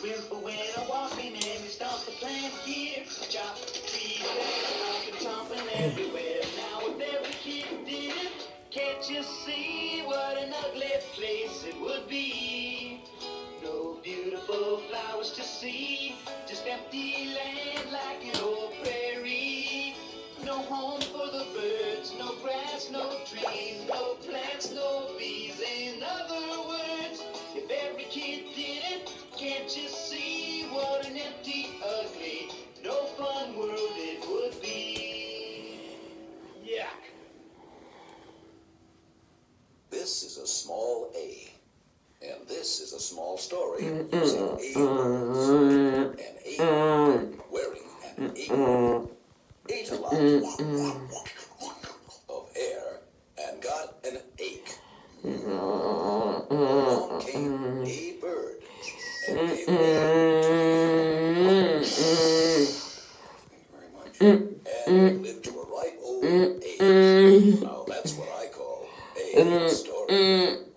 Wimple went a walking and he stomped the plant here. Chop the trees, and stomping everywhere. Now if every kid did it, can't you see what an ugly place it would be? No beautiful flowers to see, just empty land like an old prairie. No home for the birds, no grass, no trees, no plants, no bees. In other words, if every kid did it, can't you see what an empty, ugly, no fun world it would be? Yuck. This is a small A, and this is a small story using A words. An A bird wearing an apron ate a lot of air and got an ache. Along came a bird and gave him very much, and lived to a ripe old age. Now that's what I call a story.